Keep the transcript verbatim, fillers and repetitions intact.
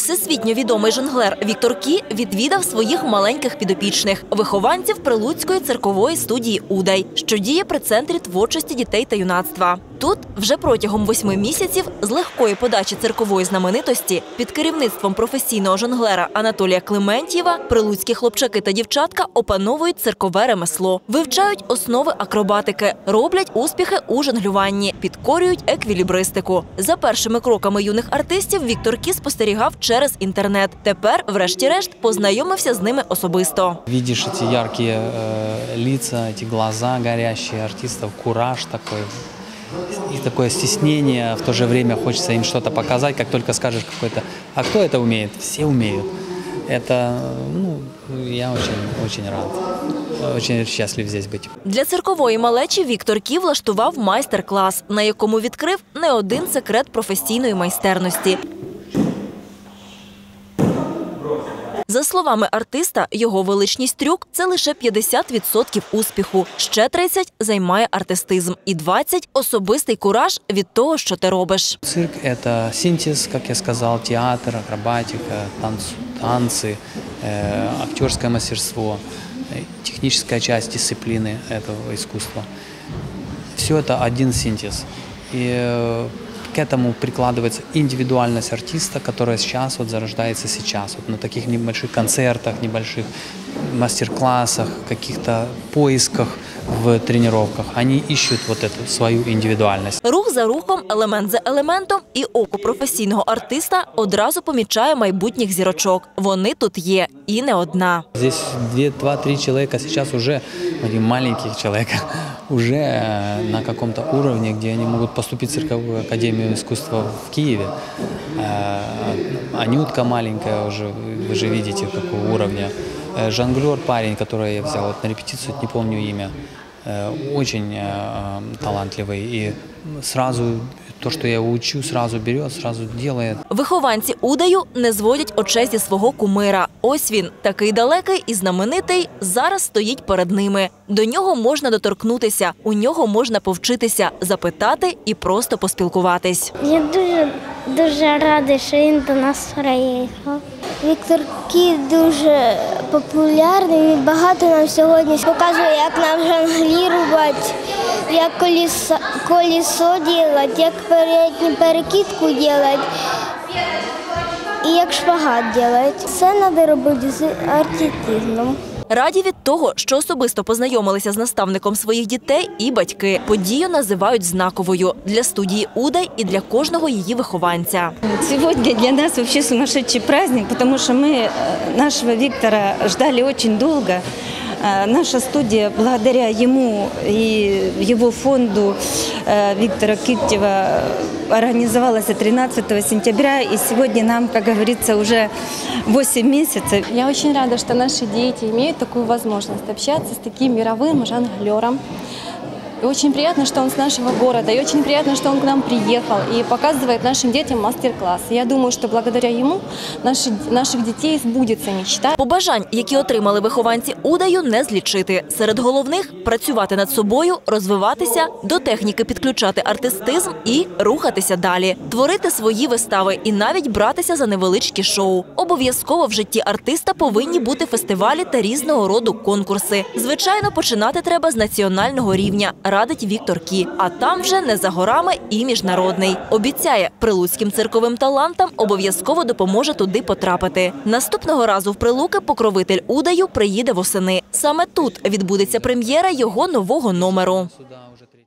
Всесвітньо відомий жонглер Віктор Кі відвідав своїх маленьких підопічних – вихованців Прилуцької циркової студії «Удай», що діє при Центрі творчості дітей та юнацтва. Тут вже протягом восьми місяців з легкої подачі циркової знаменитості під керівництвом професійного жонглера Анатолія Клементьєва прилуцькі хлопчаки та дівчатка опановують циркове ремесло, вивчають основи акробатики, роблять успіхи у жонглюванні, підкорюють еквілібристику. За першими кроками юних артистів Віктор Кі спостерігав через інтернет. Тепер, врешті-решт, познайомився з ними особисто. Видиш ці яркі э, лица, ці глаза горящі артистів, кураж такий. И такое стеснение, в то же время хочется им что-то показать, как только скажешь какой-то, а кто это умеет? Все умеют. Это, ну, я очень, очень рад, очень счастлив здесь быть. Для циркової малечі Віктор Кі влаштував майстер-клас, на якому відкрив не один секрет професійної майстерності. За словами артиста, його величність трюк – це лише п'ятдесят відсотків успіху, ще тридцять відсотків займає артистизм і двадцять відсотків – особистий кураж від того, що ти робиш. Цирк – це синтез, як я сказав, театр, акробатика, танці, актерське мастерство, технічна частина дисципліни цього искусства. Все це один синтез. І к этому прикладывается индивидуальность артиста, которая сейчас вот зарождается сейчас, вот на таких небольших концертах, небольших мастер-классах, каких-то поисках в тренировках. Они ищут вот эту свою індивідуальність. Рух за рухом, елемент за елементом, і око професійного артиста одразу помічає майбутніх зірочок. Вони тут є, і не одна. Здесь два-три человека сейчас уже, маленьких человека, уже на каком-то уровне, где они могут поступить в цирковую академию искусства в Киеве. Анютка маленькая уже, вы же видите, какого уровня. Жонглер парень, который я взял вот на репетицию, не помню имя, очень талантливый. И сразу то, что я его учу, сразу берет, сразу делает. Вихованці Удаю не зводять очей зі свого кумира. Ось він, такий далекий і знаменитий, зараз стоїть перед ними. До нього можна доторкнутися, у нього можна повчитися, запитати і просто поспілкуватись. Я дуже, дуже рада, що він до нас приїхав. Віктор Кі дуже популярний, він багато нам сьогодні показує, як нам жонглірувати, як колесо, колесо робити, як передню перекидку робити і як шпагат робити. Це треба робити з артистизмом. Раді від того, що особисто познайомилися з наставником своїх дітей і батьки. Подію називають знаковою для студії «Удай» і для кожного її вихованця. Сьогодні для нас взагалі сумасшедший праздник, тому що ми нашого Віктора чекали дуже довго. Наша студия, благодаря ему и его фонду Виктора Киттева, организовалась тринадцатого сентября, и сегодня нам, как говорится, уже восемь месяцев. Я очень рада, что наши дети имеют такую возможность общаться с таким мировым жонглером. И очень приятно, что он с нашего города, и очень приятно, что он к нам приехал и показывает нашим детям мастер-класс. Я думаю, что благодаря ему наши, наших детей сбудется мечта. Побажань, які отримали вихованці Удаю, не злічити. Серед головних – працювати над собою, розвиватися, до техніки підключати артистизм і рухатися далі. Творити свої вистави і навіть братися за невеличкі шоу. Обов'язково в житті артиста повинні бути фестивалі та різного роду конкурси. Звичайно, починати треба з національного рівня, радить Віктор Кі. А там вже не за горами і міжнародний. Обіцяє, прилуцьким цирковим талантам обов'язково допоможе туди потрапити. Наступного разу в Прилуки покровитель Удаю приїде восени. Саме тут відбудеться прем'єра його нового номеру.